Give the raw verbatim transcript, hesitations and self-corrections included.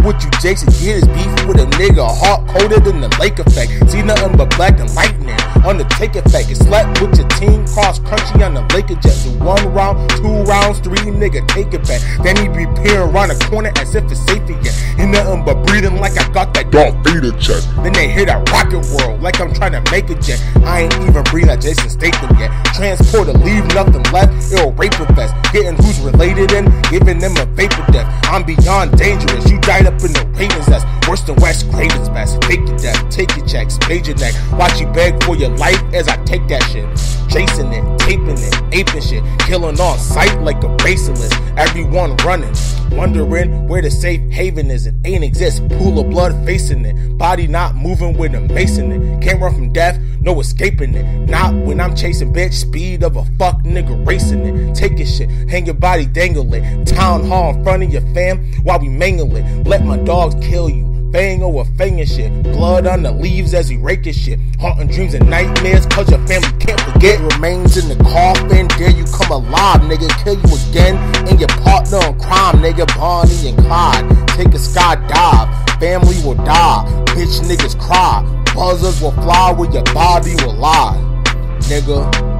with you, Jason. Get his beef with a nigga, heart colder than the lake effect. See nothing but black and lightning. Undertaker effect. Get slept with your team, cross country on the Laker Jets. One round, two rounds, three nigga, take it back. Then he be peering around the corner as if it's safe again. He nothing but breathing like I got that Darth Vader chest. Then they hit a rocket world like I'm trying to make a jet. I ain't even breathe like Jason Statham yet. Transporter, leave nothing left. It'll rape a vest. Getting who's related and giving them a vapor death. I'm beyond dangerous. You died up in the Ravens nest. Worse than West Craven's best. Fake your death, take your checks, page your neck. Watch you beg for your life as I take that shit. Chasing it, taping it, aping shit. Killing on sight like a basilisk. Everyone running, wondering where the safe haven is. It ain't exist. Pool of blood facing it. Body not moving with a mason it. Can't run from death, no escaping it. Not when I'm chasing bitch. Speed of a fuck nigga racing it. Take your shit, hang your body, dangle it. Town hall in front of your fam while we mangle it. Let my dogs kill you. Bang over fang and shit. Blood on the leaves as we rake his shit. Haunting dreams and nightmares cause your family can't forget. Remains in the coffin. Dare you come alive, nigga. Kill you again and your partner in crime, nigga. Bonnie and Clyde. Take a skydive. Family will die. Bitch niggas cry. Buzzers will fly where your body will lie, nigga.